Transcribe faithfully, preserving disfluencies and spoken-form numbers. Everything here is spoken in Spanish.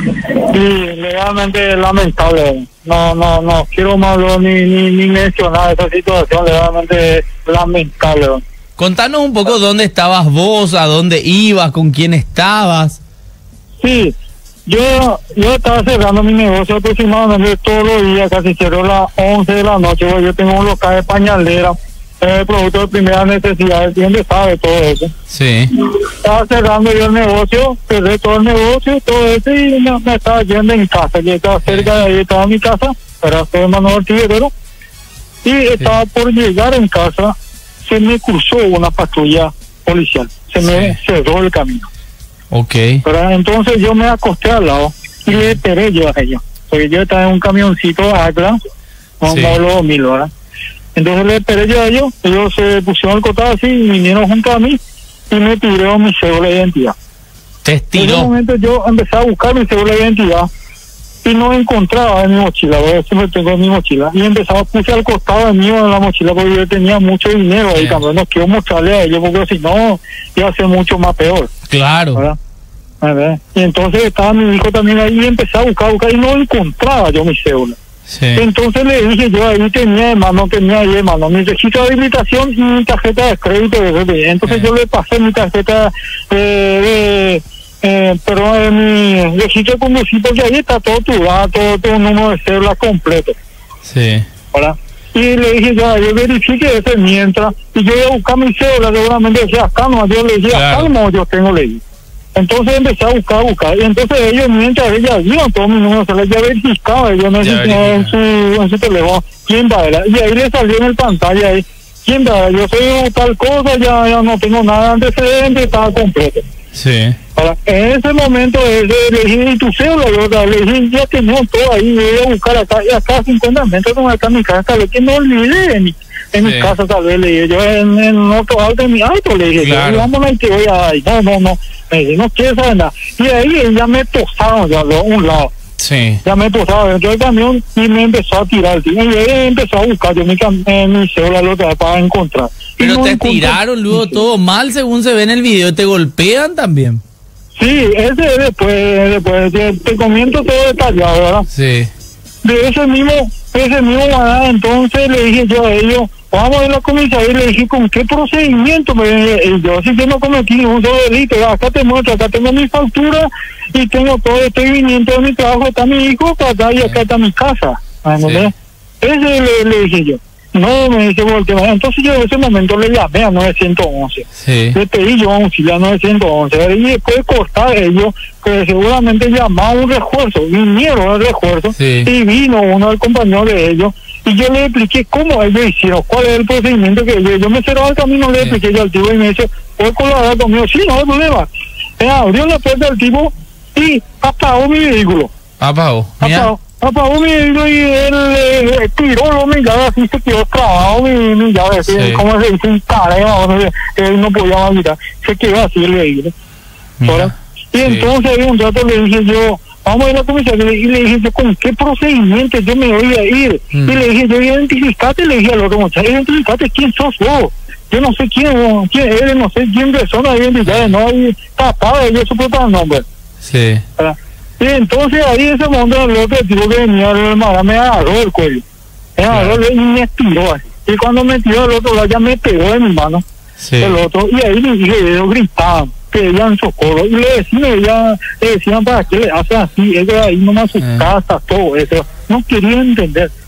Y legalmente lamentable. No, no, no quiero más ni, ni, ni mencionar esa situación, legalmente lamentable. Contanos un poco dónde estabas vos, a dónde ibas, con quién estabas. Sí, yo yo estaba cerrando mi negocio aproximadamente todos los días, casi cerró a las once de la noche. Yo tengo un local de pañalera, eh, producto de primera necesidad, ¿entiendes? Sabe todo eso. Sí. Estaba cerrando yo el negocio, cerré todo el negocio, todo eso, y me, me estaba yendo en casa. Yo estaba cerca de ahí, estaba mi casa, era soy Manuel Tiguerero, y sí. Estaba por llegar en casa, se me cruzó una patrulla policial, se sí. me cerró el camino. Ok. Pero entonces yo me acosté al lado y le esperé yo a ellos, porque yo estaba en un camioncito Acla, un modelo dos mil, ¿verdad? Entonces le esperé yo a ellos, ellos se pusieron al costado así, y vinieron junto a mí y me pidieron mi cédula de identidad. Te estiró. En ese momento yo empecé a buscar mi cédula de identidad y no encontraba en mi mochila, porque siempre tengo en mi mochila, y empezaba, puse al costado de mí en la mochila porque yo tenía mucho dinero ahí, también no quiero mostrarle a ellos porque si no iba a ser mucho más peor. Claro. ¿Verdad? ¿Verdad? Y entonces estaba mi hijo también ahí y empecé a buscar, a buscar y no encontraba yo mi cédula. Sí. Entonces le dije yo, ahí tenía hermano, tenía ahí hermano, mi registro de habilitación y mi tarjeta de crédito. Entonces sí. Yo le pasé mi tarjeta eh, de, eh, pero en mi registro de conducir, porque ahí está todo tu dato, todo un número de cédula completo. Sí. ¿Verdad? Y le dije yo, yo verifique ese mientras, y yo iba a buscar mi cédula, seguramente decía acá no, yo le dije claro. Acá no, yo tengo ley. Entonces empecé a buscar, a buscar, y entonces ellos, mientras ellas vieron todos mis números, se les ya verificaba ellos en, en, su, en su teléfono, quién va, era, y ahí le salió en el pantalla, ahí, quién va, yo soy tal cosa, ya, ya no tengo nada de antecedente, estaba completo. Sí. Ahora, en ese momento le dije, ¿y tu cédula? Yo le dije, ya tenemos todo ahí, voy a buscar acá, y acá cincuenta metros como acá en mi casa, tal vez que no olvidé en mi, en sí. mi casa, tal vez le dije, yo en, en otro auto, en mi auto, le dije, claro. Vámonos y te voy a dar, no, no, no, me dije, no quiero saber nada. Y ahí ya me tosaron ya de un lado. Sí. Ya me tosaron dentro del camión y me empezó a tirar, tío. Y él empezó a buscar, yo mi, eh, mi cédula lo que para encontrar. Pero no te tiraron luego todo mal, según se ve en el video, te golpean también. Sí, ese después, después te, te comento todo detallado, ¿verdad? Sí. De ese mismo, ese mismo manera, entonces le dije yo a ellos, vamos a ir a la comisaría, y le dije, ¿con qué procedimiento? Me, y yo, si yo no cometí ningún solo delito, acá te muestro, acá tengo mi factura, y tengo todo, estoy viniendo de mi trabajo, está mi hijo, acá y acá está mi casa, ¿no? Sí. Ese le, le dije yo. No, me dice, voltea. Entonces yo en ese momento le llamé a nueve once. Sí. Le pedí yo auxilio a nueve once. Y después de cortar ellos, que seguramente llamaban un refuerzo. Vinieron el refuerzo. Sí. Y vino uno del compañero de ellos. Y yo le expliqué cómo ellos hicieron, cuál es el procedimiento que ellos. Yo me cerraba el camino, le sí. expliqué yo al tipo y me dice, ¿puedes colaborar conmigo? Sí, no hay problema. Me abrió la puerta del tipo y apagó mi vehículo. Apagó. Apagó. Apagó mi vehículo y él eh, tiró lo, mi llave, así se quedó trabado mi, mi llave, así, sí. Como se dice, un careo, no sé, él no podía más quitar, se quedó así el vehículo. ¿Verdad? Y sí. Entonces ahí un rato le dije yo, vamos a ir a la comisaría, y le dije yo, ¿con qué procedimiento yo me voy a ir? Mm. Y le dije yo, identificate, le dije al otro muchacho, identificate quién sos vos. Yo no sé quién, quién eres, no sé quién persona, identificate, no hay papá, yo su propio nombre. Sí. ¿Verdad? Y entonces ahí en ese momento el otro tipo que venía el hermano me agarró el cuello, me agarró claro. Y me tiró. Y cuando me tiró el otro lado ya me pegó de mi mano, sí. El otro, y ahí le dije, ellos gritaban, pedían socorro, y le decían, ya, le decían para qué le hacen así, ellos ahí nomás sus eh. casas, todo eso, no querían entender.